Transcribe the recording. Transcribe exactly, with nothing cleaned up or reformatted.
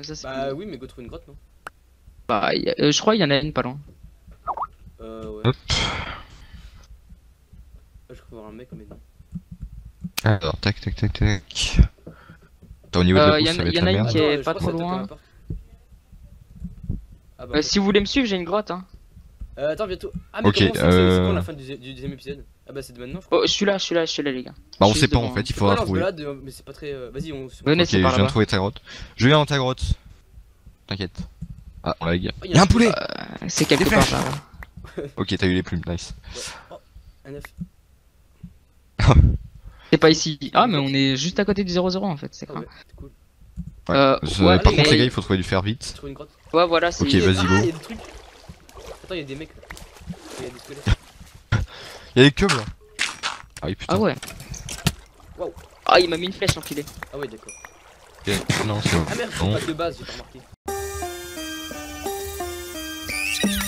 ça c'est. Bah oui, mais go trouver une grotte, non? Bah, y a- euh, je crois qu'il y en a une pas loin. Euh, ouais. Hop. Ah, je crois voir un mec, mais non. Alors, tac, tac, tac, tac. Attends, au niveau de Euh, la y bouffe, en- ça va y être en la a une merde. qui est Attends, je pas crois trop que ça toque à loin. ma porte. Ah bah. Euh, si vous voulez me suivre, j'ai une grotte. Hein. Euh, attends, bientôt. Ah, mais Ok, comment on sait que c'est c'est quand euh, la fin du, du deuxième épisode? Ah bah c'est de maintenant, je crois. Oh, je suis là, je suis là, je suis là, les gars. Bah, on Je sait suis pas en devant, fait, hein. il faudra Ouais, non, on se trouver. balade, euh, mais c'est pas très. euh, Vas-y, on. Venez, Ok, c'est je par viens de là-bas. trouver ta grotte. Je viens dans ta grotte. T'inquiète. Ah, on lag. Oh, Y'a un poulet. Euh, c'est quelque Des part flèches. par là. Ok, t'as eu les plumes, nice. Ouais. Oh, un œuf. C'est pas ici. Ah, mais on est juste à côté du zéro zéro en fait, c'est Ah quoi. ouais, c'est cool. Ouais. Euh, Ce- ouais, Par mais- contre, les gars, il faut trouver du fer vite. Trouver une grotte. Ouais, voilà, c'est. Ok, vas-y, Ah, go. il y a des trucs. Attends, il y a des mecs là. Il y a des squelettes. Y'a des cubes là. Ah oui, putain. Ah ouais. Waouh. Ah, il m'a mis une flèche l'enculé. Ah ouais, d'accord. Ok, non, c'est bon. Ah merde, Non. c'est pas de base, j'ai pas remarqué.